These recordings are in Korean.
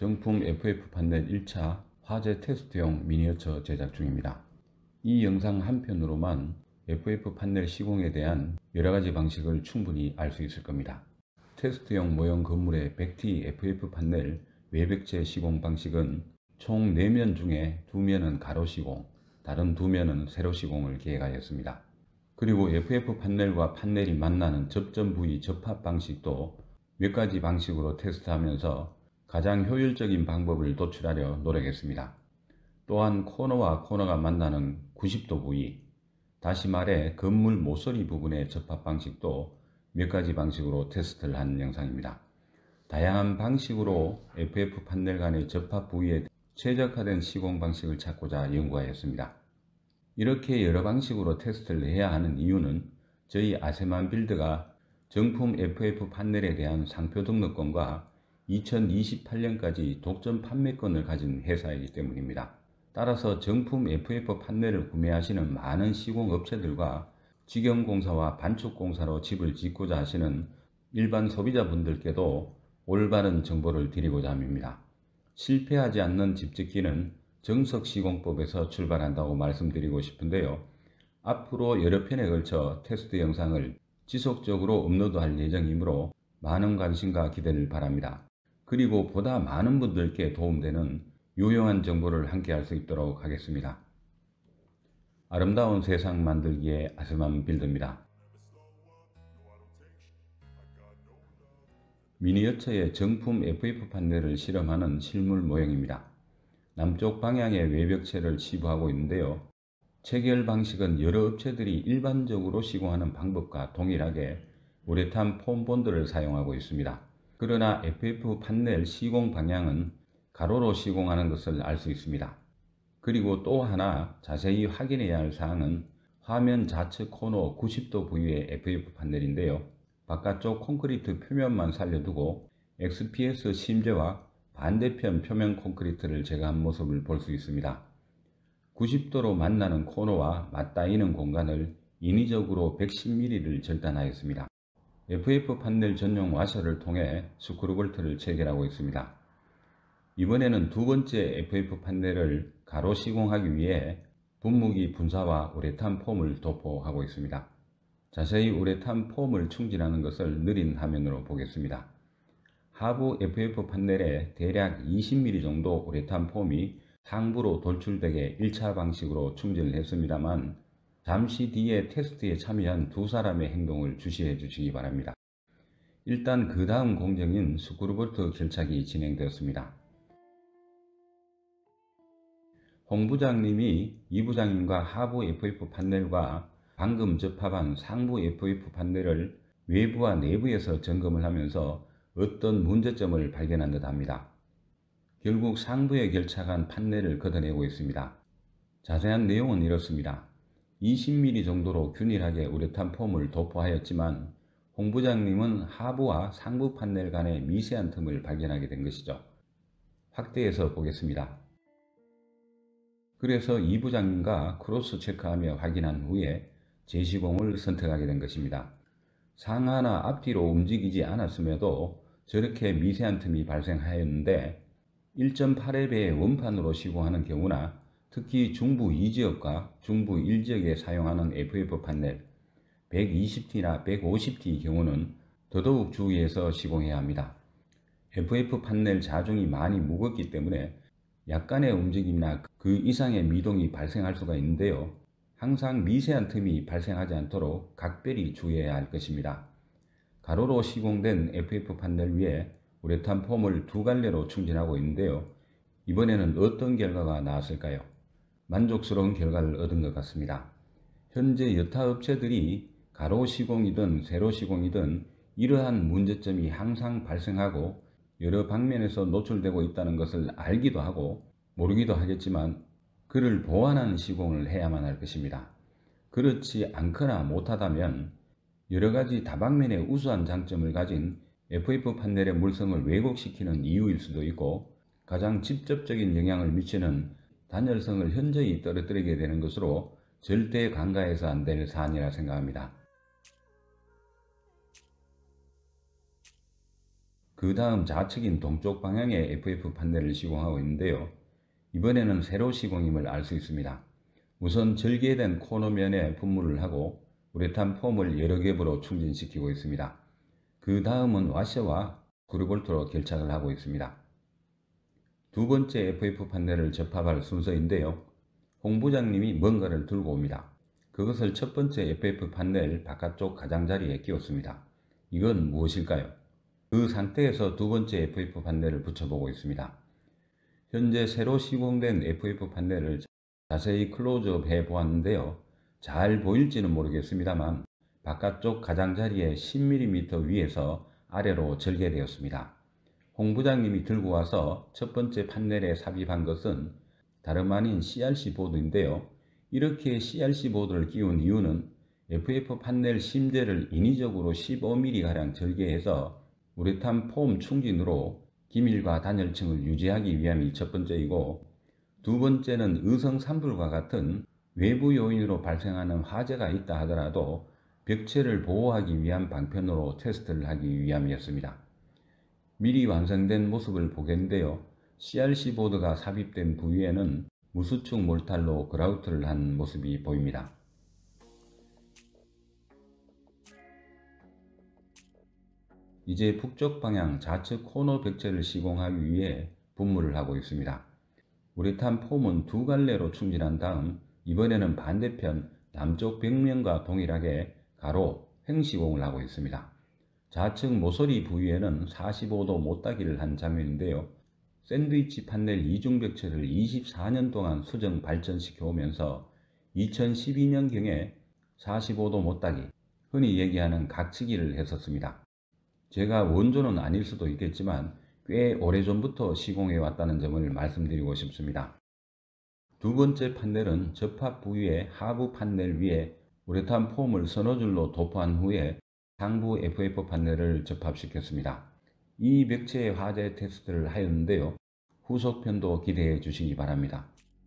정품 FF 판넬 1차 화재 테스트용 미니어처 제작 중입니다. 이 영상 한편으로만 FF 판넬 시공에 대한 여러가지 방식을 충분히 알 수 있을 겁니다. 테스트용 모형 건물의 100T FF 판넬 외벽체 시공 방식은 총 4면 중에 2면은 가로 시공, 다른 2면은 세로 시공을 계획하였습니다. 그리고 FF 판넬과 판넬이 만나는 접점 부위 접합 방식도 몇 가지 방식으로 테스트하면서 가장 효율적인 방법을 도출하려 노력했습니다. 또한 코너와 코너가 만나는 90도 부위, 다시 말해 건물 모서리 부분의 접합 방식도 몇 가지 방식으로 테스트를 한 영상입니다. 다양한 방식으로 FF 판넬 간의 접합 부위에 최적화된 시공 방식을 찾고자 연구하였습니다. 이렇게 여러 방식으로 테스트를 해야 하는 이유는 저희 아세만 빌드가 정품 FF 판넬에 대한 상표 등록권과 2028년까지 독점 판매권을 가진 회사이기 때문입니다. 따라서 정품 FF 판넬을 구매하시는 많은 시공업체들과 직영공사와 반축공사로 집을 짓고자 하시는 일반 소비자분들께도 올바른 정보를 드리고자 합니다. 실패하지 않는 집짓기는 정석시공법에서 출발한다고 말씀드리고 싶은데요. 앞으로 여러 편에 걸쳐 테스트 영상을 지속적으로 업로드할 예정이므로 많은 관심과 기대를 바랍니다. 그리고 보다 많은 분들께 도움되는 유용한 정보를 함께 할 수 있도록 하겠습니다. 아름다운 세상 만들기의 아세만 빌드입니다. 미니어처의 정품 FF 판넬을 실험하는 실물 모형입니다. 남쪽 방향의 외벽체를 치부하고 있는데요. 체결 방식은 여러 업체들이 일반적으로 시공하는 방법과 동일하게 우레탄 폼 본드를 사용하고 있습니다. 그러나 FF 판넬 시공 방향은 가로로 시공하는 것을 알 수 있습니다. 그리고 또 하나 자세히 확인해야 할 사항은 화면 좌측 코너 90도 부위의 FF 판넬인데요. 바깥쪽 콘크리트 표면만 살려두고 XPS 심재와 반대편 표면 콘크리트를 제거한 모습을 볼 수 있습니다. 90도로 만나는 코너와 맞닿이는 공간을 인위적으로 110mm를 절단하였습니다. FF 판넬 전용 와셔를 통해 스크루볼트를 체결하고 있습니다. 이번에는 두 번째 FF 판넬을 가로 시공하기 위해 분무기 분사와 우레탄 폼을 도포하고 있습니다. 자세히 우레탄 폼을 충진하는 것을 느린 화면으로 보겠습니다. 하부 FF 판넬에 대략 20mm 정도 우레탄 폼이 상부로 돌출되게 1차 방식으로 충진을 했습니다만 잠시 뒤에 테스트에 참여한 두 사람의 행동을 주시해 주시기 바랍니다. 일단 그 다음 공정인 스크루볼트 결착이 진행되었습니다. 홍 부장님이 이 부장님과 하부 FF 판넬과 방금 접합한 상부 FF 판넬을 외부와 내부에서 점검을 하면서 어떤 문제점을 발견한 듯 합니다. 결국 상부에 결착한 판넬을 걷어내고 있습니다. 자세한 내용은 이렇습니다. 20mm 정도로 균일하게 우레탄 폼을 도포하였지만 홍 부장님은 하부와 상부 판넬 간의 미세한 틈을 발견하게 된 것이죠. 확대해서 보겠습니다. 그래서 이 부장님과 크로스 체크하며 확인한 후에 재시공을 선택하게 된 것입니다. 상하나 앞뒤로 움직이지 않았음에도 저렇게 미세한 틈이 발생하였는데 1.8F의 원판으로 시공하는 경우나 특히 중부 2지역과 중부 1지역에 사용하는 FF 판넬 120T나 150T 경우는 더더욱 주의해서 시공해야 합니다. FF 판넬 자중이 많이 무겁기 때문에 약간의 움직임이나 그 이상의 미동이 발생할 수가 있는데요. 항상 미세한 틈이 발생하지 않도록 각별히 주의해야 할 것입니다. 가로로 시공된 FF 판넬 위에 우레탄 폼을 두 갈래로 충진하고 있는데요. 이번에는 어떤 결과가 나왔을까요? 만족스러운 결과를 얻은 것 같습니다. 현재 여타 업체들이 가로 시공이든 세로 시공이든 이러한 문제점이 항상 발생하고 여러 방면에서 노출되고 있다는 것을 알기도 하고 모르기도 하겠지만 그를 보완하는 시공을 해야만 할 것입니다. 그렇지 않거나 못하다면 여러가지 다방면의 우수한 장점을 가진 FF 판넬의 물성을 왜곡시키는 이유일 수도 있고 가장 직접적인 영향을 미치는 단열성을 현저히 떨어뜨리게 되는 것으로 절대 간과해서 안 될 사안이라 생각합니다. 그 다음 좌측인 동쪽 방향의 FF 판넬을 시공하고 있는데요. 이번에는 세로 시공임을 알 수 있습니다. 우선 절개된 코너면에 분무를 하고 우레탄 폼을 여러 겹으로 충진시키고 있습니다. 그 다음은 와셔와 스크루볼트로 결착을 하고 있습니다. 두 번째 FF 판넬을 접합할 순서인데요. 홍 부장님이 뭔가를 들고 옵니다. 그것을 첫 번째 FF 판넬 바깥쪽 가장자리에 끼웠습니다. 이건 무엇일까요? 그 상태에서 두 번째 FF 판넬을 붙여보고 있습니다. 현재 새로 시공된 FF 판넬을 자세히 클로즈업 해 보았는데요. 잘 보일지는 모르겠습니다만 바깥쪽 가장자리에 10mm 위에서 아래로 절개되었습니다. 홍 부장님이 들고 와서 첫 번째 판넬에 삽입한 것은 다름 아닌 CRC 보드인데요. 이렇게 CRC 보드를 끼운 이유는 FF 판넬 심재를 인위적으로 15mm가량 절개해서 우레탄 폼 충진으로 기밀과 단열층을 유지하기 위함이 첫 번째이고, 두 번째는 의성 산불과 같은 외부 요인으로 발생하는 화재가 있다 하더라도 벽체를 보호하기 위한 방편으로 테스트를 하기 위함이었습니다. 미리 완성된 모습을 보겠는데요. CRC 보드가 삽입된 부위에는 무수축 몰탈로 그라우트를 한 모습이 보입니다. 이제 북쪽 방향 좌측 코너 벽체를 시공하기 위해 분무를 하고 있습니다. 우레탄 폼은 두 갈래로 충진한 다음 이번에는 반대편 남쪽 벽면과 동일하게 가로 횡시공을 하고 있습니다. 좌측 모서리 부위에는 45도 못따기를 한 장면인데요. 샌드위치 판넬 이중벽체를 24년 동안 수정 발전시켜 오면서 2012년경에 45도 못따기, 흔히 얘기하는 각치기를 했었습니다. 제가 원조는 아닐 수도 있겠지만 꽤 오래전부터 시공해 왔다는 점을 말씀드리고 싶습니다. 두 번째 판넬은 접합 부위의 하부 판넬 위에 우레탄 폼을 서너 줄로 도포한 후에 상부 FF 판넬을 접합시켰습니다. 이 벽체의 화재 테스트를 하였는데요. 후속편도 기대해 주시기 바랍니다.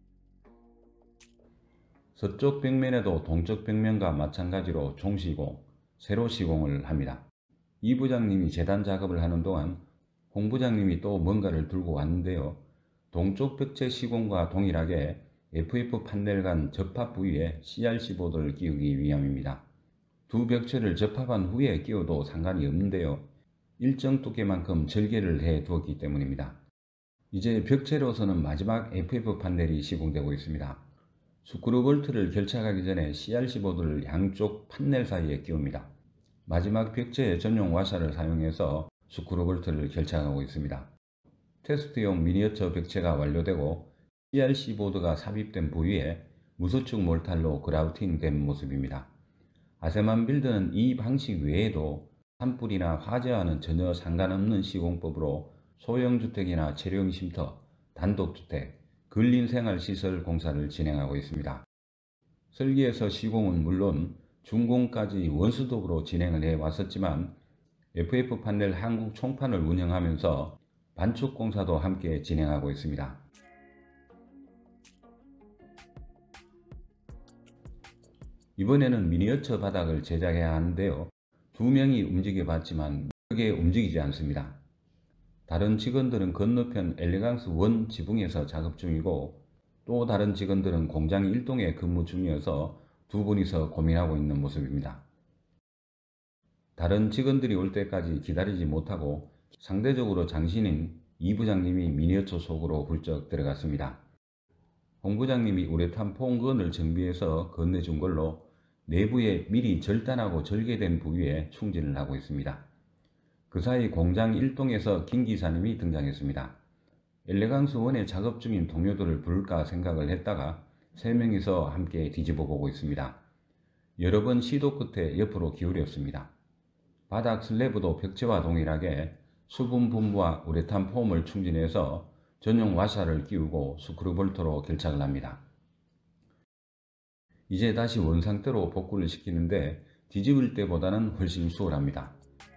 서쪽 벽면에도 동쪽 벽면과 마찬가지로 종시공, 세로 시공을 합니다. 이 부장님이 재단 작업을 하는 동안 홍 부장님이 또 뭔가를 들고 왔는데요. 동쪽 벽체 시공과 동일하게 FF 판넬 간 접합 부위에 CRC 보드를 끼우기 위함입니다. 두 벽체를 접합한 후에 끼워도 상관이 없는데요. 일정 두께만큼 절개를 해 두었기 때문입니다. 이제 벽체로서는 마지막 FF 판넬이 시공되고 있습니다. 스크루 볼트를 결착하기 전에 CRC 보드를 양쪽 판넬 사이에 끼웁니다. 마지막 벽체 전용 와샤를 사용해서 스크루 볼트를 결착하고 있습니다. 테스트용 미니어처 벽체가 완료되고 CRC 보드가 삽입된 부위에 무수축 몰탈로 그라우팅된 모습입니다. 아세만 빌드는 이 방식 외에도 산불이나 화재와는 전혀 상관없는 시공법으로 소형주택이나 체류용 쉼터, 단독주택, 근린생활시설 공사를 진행하고 있습니다. 설계에서 시공은 물론 준공까지 원수독으로 진행을 해 왔었지만 FF 판넬 한국 총판을 운영하면서 반축 공사도 함께 진행하고 있습니다. 이번에는 미니어처 바닥을 제작해야 하는데요. 두 명이 움직여 봤지만 크게 움직이지 않습니다. 다른 직원들은 건너편 엘레강스 1 지붕에서 작업 중이고 또 다른 직원들은 공장 1동에 근무 중이어서 두 분이서 고민하고 있는 모습입니다. 다른 직원들이 올 때까지 기다리지 못하고 상대적으로 장신인 이 부장님이 미니어처 속으로 훌쩍 들어갔습니다. 홍 부장님이 우레탄 폼건을 정비해서 건네준 걸로 내부에 미리 절단하고 절개된 부위에 충진을 하고 있습니다. 그 사이 공장 1동에서 김 기사님이 등장했습니다. 엘레강스 1에 작업 중인 동료들을 부를까 생각을 했다가 3명이서 함께 뒤집어 보고 있습니다. 여러 번 시도 끝에 옆으로 기울였습니다. 바닥 슬래브도 벽체와 동일하게 수분 분무와 우레탄 폼을 충진해서 전용 와샤를 끼우고 스크루볼트로 결착을 합니다. 이제 다시 원상태로 복구를 시키는데 뒤집을 때보다는 훨씬 수월합니다.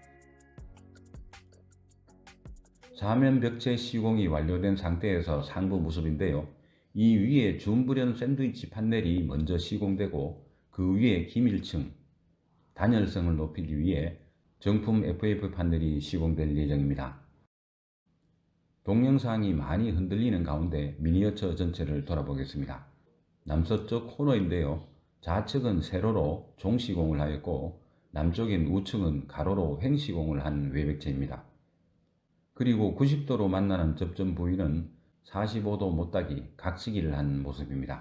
사면 벽체 시공이 완료된 상태에서 상부 모습인데요. 이 위에 준불연 샌드위치 판넬이 먼저 시공되고 그 위에 기밀층, 단열성을 높이기 위해 정품 FF 판넬이 시공될 예정입니다. 동영상이 많이 흔들리는 가운데 미니어처 전체를 돌아보겠습니다. 남서쪽 코너인데요. 좌측은 세로로 종시공을 하였고 남쪽인 우측은 가로로 횡시공을 한 외벽체입니다. 그리고 90도로 만나는 접점 부위는 45도 못따기 각지기를 한 모습입니다.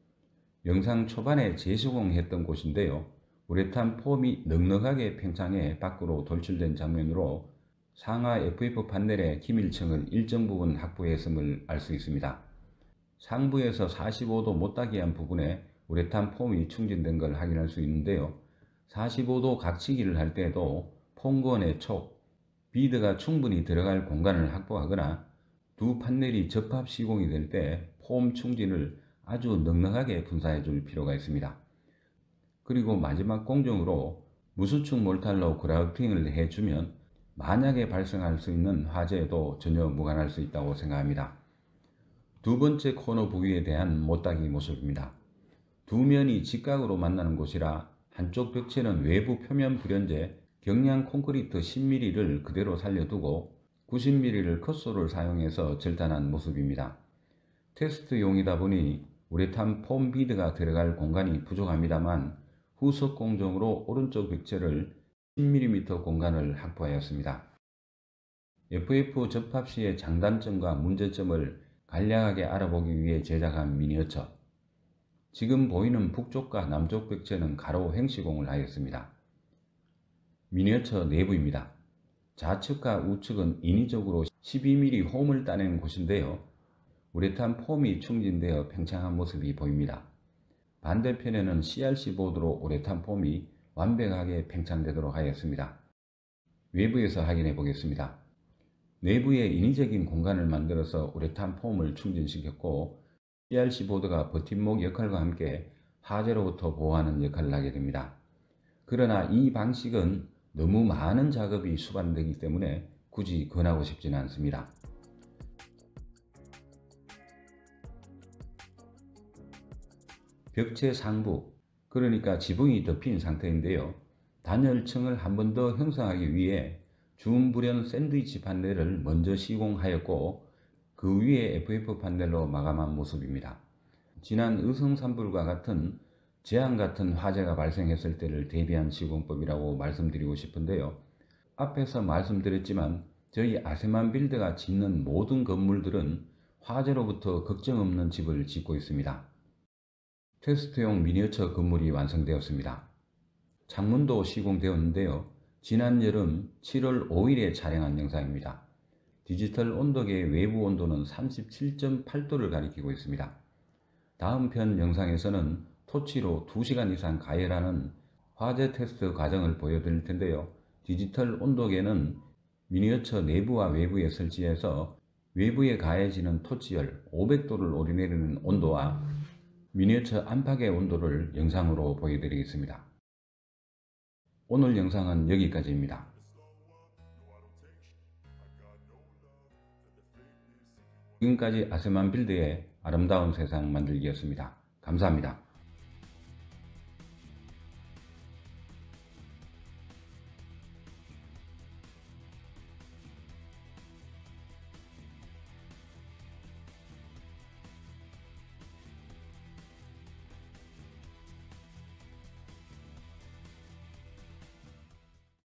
영상 초반에 재시공했던 곳인데요. 우레탄 폼이 넉넉하게 팽창해 밖으로 돌출된 장면으로 상하 FF 판넬의 기밀층을 일정 부분 확보했음을 알 수 있습니다. 상부에서 45도 못따기한 부분에 우레탄 폼이 충전된 걸 확인할 수 있는데요. 45도 각치기를 할 때에도 폼건의 촉, 비드가 충분히 들어갈 공간을 확보하거나 두 판넬이 접합 시공이 될 때 폼 충진을 아주 넉넉하게 분사해 줄 필요가 있습니다. 그리고 마지막 공정으로 무수축 몰탈로 그라우팅을 해주면 만약에 발생할 수 있는 화재에도 전혀 무관할 수 있다고 생각합니다. 두 번째 코너 부위에 대한 못따기 모습입니다. 두 면이 직각으로 만나는 곳이라 한쪽 벽체는 외부 표면 불연제 경량 콘크리트 10mm를 그대로 살려두고 90mm를 컷소를 사용해서 절단한 모습입니다. 테스트용이다 보니 우레탄 폼 비드가 들어갈 공간이 부족합니다만 후속 공정으로 오른쪽 벽체를 10mm 공간을 확보하였습니다. FF 접합 시의 장단점과 문제점을 간략하게 알아보기 위해 제작한 미니어처. 지금 보이는 북쪽과 남쪽 벽체는 가로 횡시공을 하였습니다. 미니어처 내부입니다. 좌측과 우측은 인위적으로 12mm 홈을 따낸 곳인데요. 우레탄 폼이 충진되어 팽창한 모습이 보입니다. 반대편에는 CRC 보드로 우레탄 폼이 완벽하게 팽창되도록 하였습니다. 외부에서 확인해 보겠습니다. 내부에 인위적인 공간을 만들어서 우레탄 폼을 충전시켰고 CRC 보드가 버팀목 역할과 함께 화재로부터 보호하는 역할을 하게 됩니다. 그러나 이 방식은 너무 많은 작업이 수반되기 때문에 굳이 권하고 싶지는 않습니다. 벽체 상부, 그러니까 지붕이 덮인 상태인데요. 단열층을 한 번 더 형성하기 위해 주음불연 샌드위치 판넬을 먼저 시공하였고 그 위에 FF 판넬로 마감한 모습입니다. 지난 의성산불과 같은 재앙 같은 화재가 발생했을 때를 대비한 시공법이라고 말씀드리고 싶은데요. 앞에서 말씀드렸지만 저희 아세만 빌드가 짓는 모든 건물들은 화재로부터 걱정 없는 집을 짓고 있습니다. 테스트용 미니어처 건물이 완성되었습니다. 창문도 시공되었는데요. 지난 여름 7월 5일에 촬영한 영상입니다. 디지털 온도계의 외부 온도는 37.8도를 가리키고 있습니다. 다음 편 영상에서는 토치로 2시간 이상 가열하는 화재 테스트 과정을 보여드릴 텐데요. 디지털 온도계는 미니어처 내부와 외부에 설치해서 외부에 가해지는 토치열 500도를 오르내리는 온도와 미니어처 안팎의 온도를 영상으로 보여드리겠습니다. 오늘 영상은 여기까지입니다. 지금까지 아세만 빌드의 아름다운 세상 만들기였습니다. 감사합니다.